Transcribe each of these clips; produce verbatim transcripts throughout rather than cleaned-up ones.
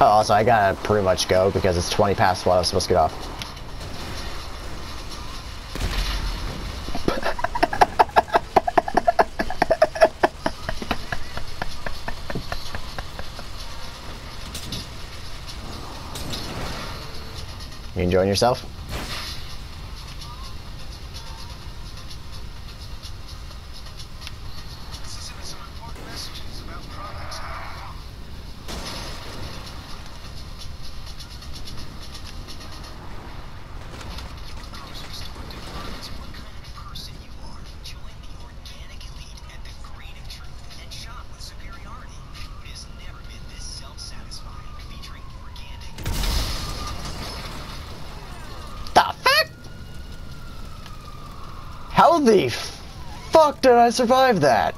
Oh, also, I gotta pretty much go because it's twenty past what I was supposed to get off. You enjoying yourself? How the fuck did I survive that?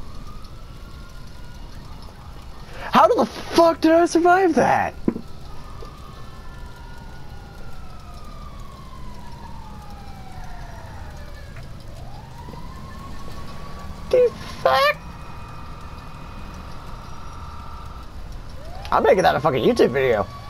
How the fuck did I survive that? The fuck? I'm making that a fucking YouTube video.